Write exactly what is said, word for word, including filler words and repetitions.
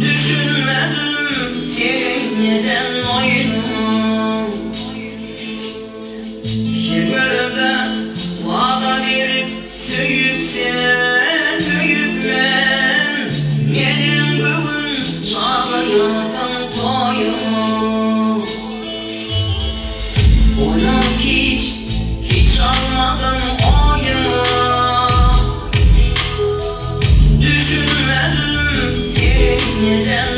Düşünmedim senin neden oyunu. Bir bölümde vada verip söyüpse söyüp ben benim bugün çağırasam toyumu. Onu hiç hiç almadım oyunu. Düşünmedim senin neden